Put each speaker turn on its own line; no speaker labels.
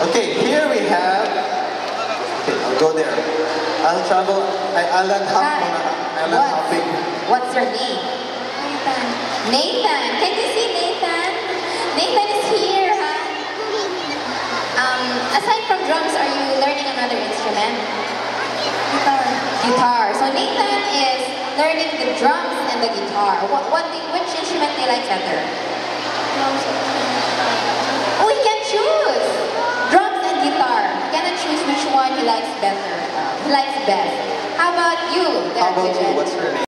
Okay, here we have... Okay, I'll go there. I'll travel. I'll land hop muna. I'll land hopping.
What's your name? Nathan. Nathan. Can you see Nathan? Nathan is here, huh? Aside from drums, are you learning another instrument?
Guitar.
Guitar. So Nathan is learning the drums and the guitar. Which instrument do you like better?
Drums.
Oh, he can choose! Drums and guitar. He cannot choose which one he likes better. He likes best. How about you,
How about you?
Darren?
What's your